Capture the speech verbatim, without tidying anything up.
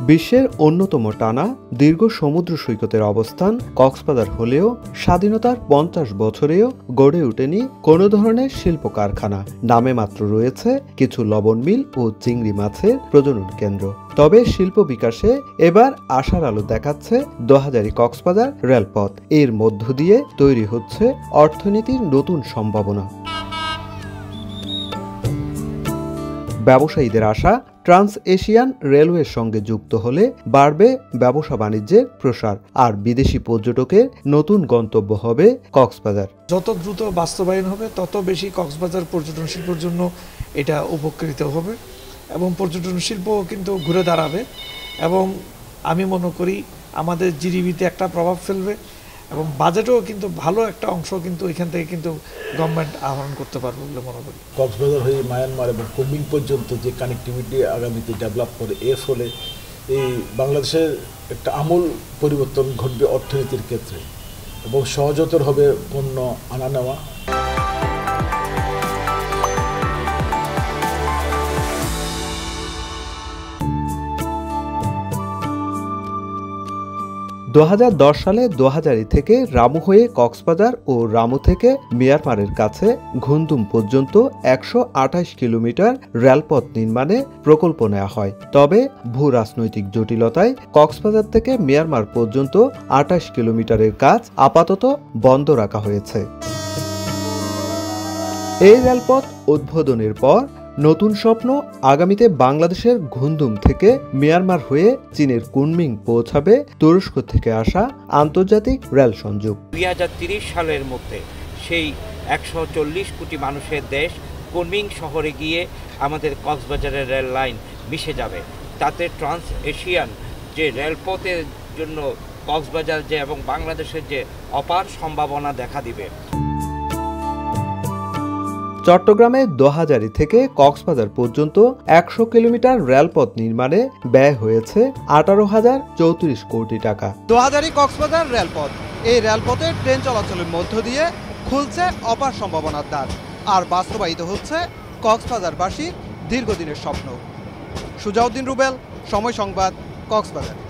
বিশ্বের অন্যতম টানা দীর্ঘ সমুদ্র সৈকতের অবস্থান কক্সবাজার হলেও স্বাধীনতার পঞ্চাশ বছরেও গড়ে ওঠেনি কোনো ধরনের শিল্প কারখানা। নামে মাত্র রয়েছে কিছু লবণ মিল ও চিংড়ি মাছের প্রজনন কেন্দ্র। তবে শিল্প বিকাশে এবার আশার আলো দেখাচ্ছে দোহাজারী কক্সবাজার রেলপথ। এর মধ্য দিয়ে তৈরি হচ্ছে অর্থনীতির নতুন সম্ভাবনা। ব্যবসায়ীদের আশা, ট্রান্স এশিয়ান রেলওয়ের সঙ্গে যুক্ত হলে বাড়বে ব্যবসা বাণিজ্যের প্রসার, আর বিদেশি পর্যটকের নতুন গন্তব্য হবে কক্সবাজার। যত দ্রুত বাস্তবায়ন হবে তত বেশি কক্সবাজার পর্যটন শিল্পের জন্য এটা উপকৃত হবে এবং পর্যটন শিল্প কিন্তু ঘুরে দাঁড়াবে এবং আমি মনে করি আমাদের জিডিপিতে একটা প্রভাব ফেলবে এবং বাজেটেও কিন্তু ভালো একটা অংশ কিন্তু এখান থেকে কিন্তু গভর্নমেন্ট আহরণ করতে পারবে বলে মনে করি। কক্সবাজার হয়ে মায়ানমার এবং কুমিং পর্যন্ত যে কানেক্টিভিটি আগামীতে ডেভেলপ করে, এর ফলে এই বাংলাদেশের একটা আমূল পরিবর্তন ঘটবে অর্থনীতির ক্ষেত্রে এবং সহজতর হবে পণ্য আনা নেওয়া। দু হাজার দশ সালে দোহাজারী থেকে রামু হয়ে কক্সবাজার ও রামু থেকে মিয়ানমারের কাছে ঘুমদুম পর্যন্ত একশো আঠাশ কিলোমিটার রেলপথ নির্মাণে প্রকল্প নেওয়া হয়। তবে ভূ রাজনৈতিক জটিলতায় কক্সবাজার থেকে মিয়ানমার পর্যন্ত আঠাশ কিলোমিটারের কাজ আপাতত বন্ধ রাখা হয়েছে। এই রেলপথ উদ্বোধনের পর নতুন স্বপ্ন, আগামীতে বাংলাদেশের ঘুমদুম থেকে মিয়ানমার হয়ে চীনের কুনমিং পৌঁছাবে তুরস্ক থেকে আসা আন্তর্জাতিক রেল সংযোগ। দুই হাজার তিরিশ সালের মধ্যে সেই একশো চল্লিশ কোটি মানুষের দেশ কুনমিং শহরে গিয়ে আমাদের কক্সবাজারের রেল লাইন মিশে যাবে। তাতে ট্রান্স এশিয়ান যে রেলপথের জন্য কক্সবাজার যে এবং বাংলাদেশের যে অপার সম্ভাবনা দেখা দিবে। চট্টগ্রামে দোহাজারী থেকে কক্সবাজার পর্যন্ত একশো কিলোমিটার রেলপথ নির্মাণে ব্যয় হয়েছে আঠারো হাজার চৌত্রিশ কোটি টাকা। দোহাজারী কক্সবাজার রেলপথ, এই রেলপথে ট্রেন চলাচলের মধ্য দিয়ে খুলছে অপার সম্ভাবনার দ্বার, আর বাস্তবায়িত হচ্ছে কক্সবাজারবাসীর দীর্ঘদিনের স্বপ্ন। সুজাউদ্দিন রুবেল, সময় সংবাদ, কক্সবাজার।